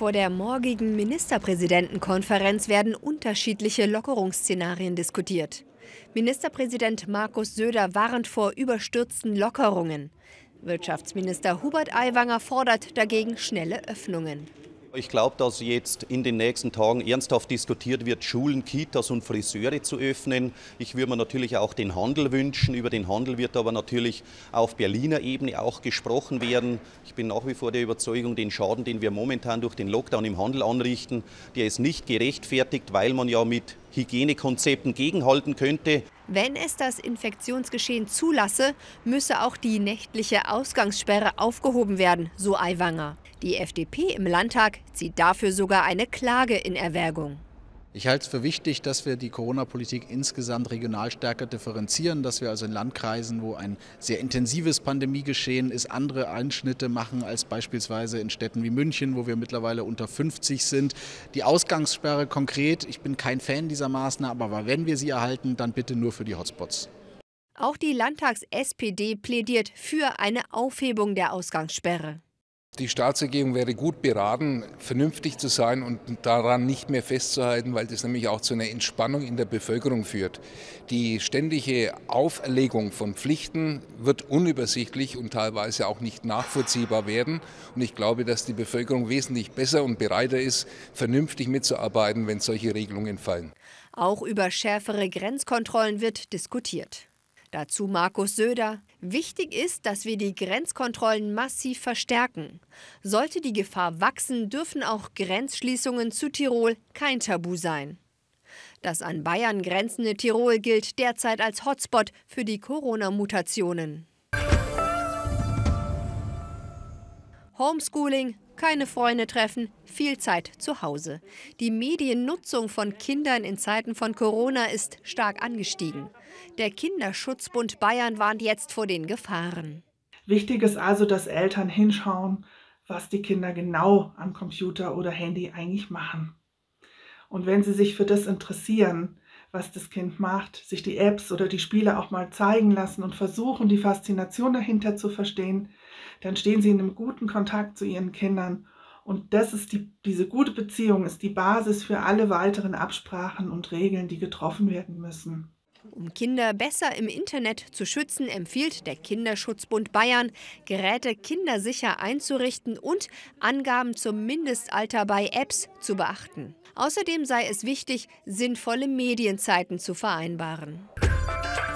Vor der morgigen Ministerpräsidentenkonferenz werden unterschiedliche Lockerungsszenarien diskutiert. Ministerpräsident Markus Söder warnt vor überstürzten Lockerungen. Wirtschaftsminister Hubert Aiwanger fordert dagegen schnelle Öffnungen. Ich glaube, dass jetzt in den nächsten Tagen ernsthaft diskutiert wird, Schulen, Kitas und Friseure zu öffnen. Ich würde mir natürlich auch den Handel wünschen. Über den Handel wird aber natürlich auf Berliner Ebene auch gesprochen werden. Ich bin nach wie vor der Überzeugung, den Schaden, den wir momentan durch den Lockdown im Handel anrichten, der ist nicht gerechtfertigt, weil man ja mit Hygienekonzepten gegenhalten könnte. Wenn es das Infektionsgeschehen zulasse, müsse auch die nächtliche Ausgangssperre aufgehoben werden, so Aiwanger. Die FDP im Landtag zieht dafür sogar eine Klage in Erwägung. Ich halte es für wichtig, dass wir die Corona-Politik insgesamt regional stärker differenzieren, dass wir also in Landkreisen, wo ein sehr intensives Pandemiegeschehen ist, andere Einschnitte machen als beispielsweise in Städten wie München, wo wir mittlerweile unter 50 sind. Die Ausgangssperre konkret, ich bin kein Fan dieser Maßnahme, aber wenn wir sie erhalten, dann bitte nur für die Hotspots. Auch die Landtags-SPD plädiert für eine Aufhebung der Ausgangssperre. Die Staatsregierung wäre gut beraten, vernünftig zu sein und daran nicht mehr festzuhalten, weil das nämlich auch zu einer Entspannung in der Bevölkerung führt. Die ständige Auferlegung von Pflichten wird unübersichtlich und teilweise auch nicht nachvollziehbar werden. Und ich glaube, dass die Bevölkerung wesentlich besser und bereiter ist, vernünftig mitzuarbeiten, wenn solche Regelungen fallen. Auch über schärfere Grenzkontrollen wird diskutiert. Dazu Markus Söder: Wichtig ist, dass wir die Grenzkontrollen massiv verstärken. Sollte die Gefahr wachsen, dürfen auch Grenzschließungen zu Tirol kein Tabu sein. Das an Bayern grenzende Tirol gilt derzeit als Hotspot für die Corona-Mutationen. Homeschooling, keine Freunde treffen, viel Zeit zu Hause. Die Mediennutzung von Kindern in Zeiten von Corona ist stark angestiegen. Der Kinderschutzbund Bayern warnt jetzt vor den Gefahren. Wichtig ist also, dass Eltern hinschauen, was die Kinder genau am Computer oder Handy eigentlich machen. Und wenn sie sich für das interessieren, was das Kind macht, sich die Apps oder die Spiele auch mal zeigen lassen und versuchen, die Faszination dahinter zu verstehen, dann stehen sie in einem guten Kontakt zu ihren Kindern. Und das ist diese gute Beziehung ist die Basis für alle weiteren Absprachen und Regeln, die getroffen werden müssen. Um Kinder besser im Internet zu schützen, empfiehlt der Kinderschutzbund Bayern, Geräte kindersicher einzurichten und Angaben zum Mindestalter bei Apps zu beachten. Außerdem sei es wichtig, sinnvolle Medienzeiten zu vereinbaren.